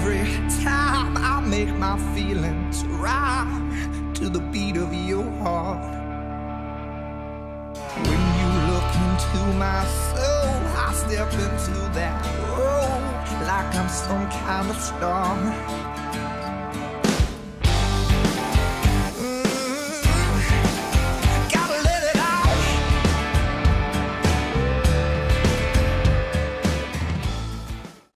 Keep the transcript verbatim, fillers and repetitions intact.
every time I make my feelings rhyme to the beat of your heart. When you look into my soul, I step into that road like I'm some kind of star.